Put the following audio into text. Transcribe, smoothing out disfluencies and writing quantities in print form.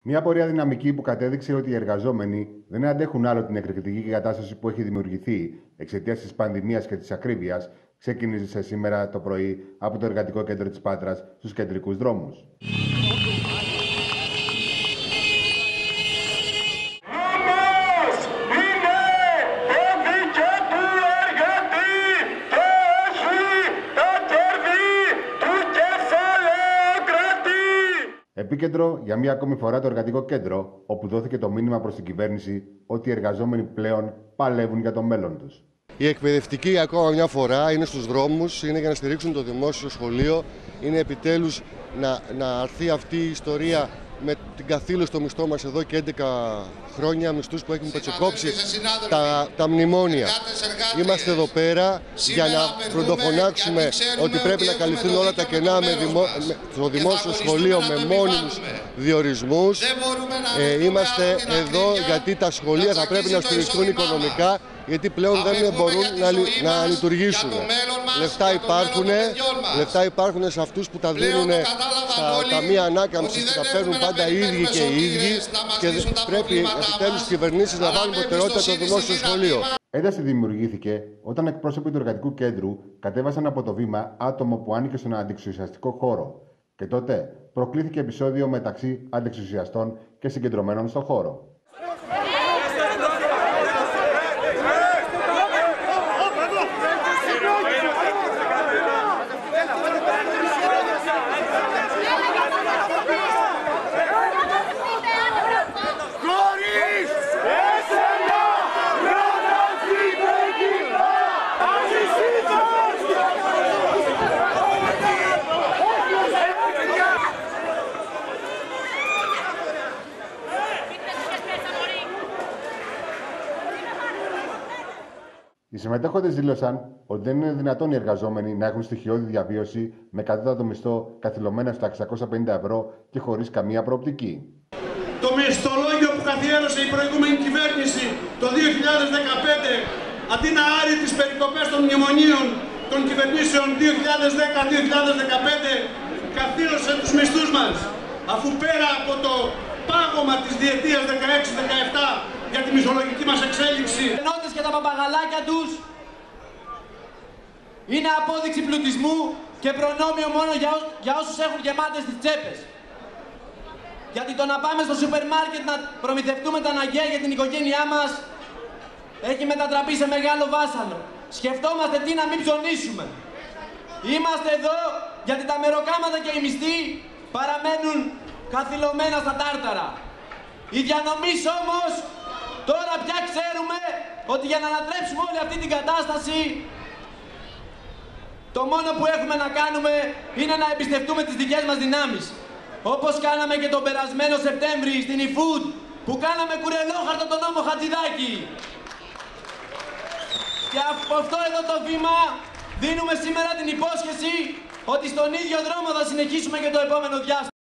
Μια πορεία δυναμική που κατέδειξε ότι οι εργαζόμενοι δεν αντέχουν άλλο την εκρηκτική κατάσταση που έχει δημιουργηθεί εξαιτίας της πανδημίας και της ακρίβειας, ξεκίνησε σήμερα το πρωί από το Εργατικό Κέντρο της Πάτρας στους κεντρικούς δρόμους. Επίκεντρο για μία ακόμη φορά το Εργατικό Κέντρο, όπου δόθηκε το μήνυμα προς την κυβέρνηση ότι οι εργαζόμενοι πλέον παλεύουν για το μέλλον τους. Οι εκπαιδευτικοί ακόμα μια φορά είναι στους δρόμους, είναι για να στηρίξουν το δημόσιο σχολείο, είναι επιτέλους να αρθεί αυτή η ιστορία με την καθήλωση στο μισθό μας εδώ και 11 χρόνια, μισθούς που έχουν πετσοκόψει τα μνημόνια. Είμαστε εδώ πέρα για να πρωτοφωνάξουμε ότι πρέπει να καλυφθούν όλα τα κενά στο δημόσιο σχολείο με μόνιμους διορισμούς. Είμαστε εδώ γιατί τα σχολεία θα πρέπει να στηριχθούν οικονομικά, γιατί πλέον δεν μπορούν να λειτουργήσουν. Λεφτά υπάρχουν σε αυτούς που τα δίνουν στα ταμεία ανάκαμψης, που τα παίρνουν πάντα οι ίδιοι και οι ίδιοι, και πρέπει επιτέλους οι κυβερνήσεις να βάλουν προτεραιότητα στο δημόσιο σχολείο. Ένταση δημιουργήθηκε όταν εκπρόσωποι του Εργατικού Κέντρου κατέβασαν από το βήμα άτομο που άνοιγε στον αντιεξουσιαστικό χώρο. Και τότε προκλήθηκε επεισόδιο μεταξύ αντιεξουσιαστών και συγκεντρωμένων στον χώρο. Οι συμμετέχοντες δήλωσαν ότι δεν είναι δυνατόν οι εργαζόμενοι να έχουν στοιχειώδη διαβίωση με κατώτατο μισθό καθυλωμένα στα 650 ευρώ και χωρίς καμία προοπτική. Το μισθολόγιο που καθιέρωσε η προηγούμενη κυβέρνηση το 2015, αντί να άρει τις περικοπές των μνημονίων των κυβερνήσεων 2010-2015, καθίρωσε τους μισθούς μας, αφού πέρα από το πάγωμα της διετίας 16-17 για τη μισθολογική μας εξέλιξη, και τα παπαγαλάκια τους είναι απόδειξη πλουτισμού και προνόμιο μόνο για όσους έχουν γεμάτες τις τσέπες. Γιατί το να πάμε στο σούπερ μάρκετ να προμηθευτούμε τα αναγκαία για την οικογένειά μας έχει μετατραπεί σε μεγάλο βάσανο. Σκεφτόμαστε τι να μην ψωνίσουμε. Είμαστε εδώ γιατί τα μεροκάματα και οι μισθοί παραμένουν καθυλωμένα στα τάρταρα. Οι διανομής όμως τώρα πια ξέρουμε ότι για να ανατρέψουμε όλη αυτή την κατάσταση το μόνο που έχουμε να κάνουμε είναι να εμπιστευτούμε τις δικές μας δυνάμεις. Όπως κάναμε και τον περασμένο Σεπτέμβρη στην eFood, που κάναμε κουρελόχαρτο τον νόμο Χατζηδάκη. Και από αυτό εδώ το βήμα δίνουμε σήμερα την υπόσχεση ότι στον ίδιο δρόμο θα συνεχίσουμε και το επόμενο διάστημα.